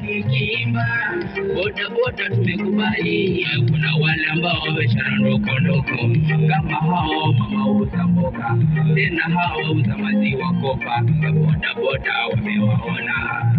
nikiimba boda boda tumekubali. Kuna wale ambao wameshana ndoko kama hao mama uza mboga, tena hao uza maziwa kopa, boda boda wamewaona.